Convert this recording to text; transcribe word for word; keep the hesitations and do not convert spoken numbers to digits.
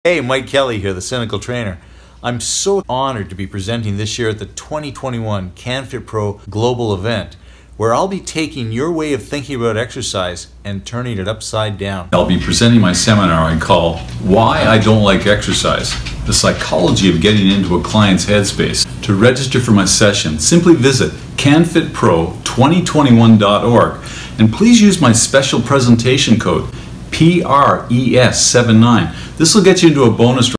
Hey, Mike Kelly here, the Cynical Trainer. I'm so honored to be presenting this year at the twenty twenty-one canfitpro Global event, where I'll be taking your way of thinking about exercise and turning it upside down. I'll be presenting my seminar I call Why I Don't Like Exercise, the psychology of getting into a client's headspace. To register for my session, simply visit can fit pro twenty twenty-one dot org and please use my special presentation code P R E S seventy-nine. This will get you into a bonus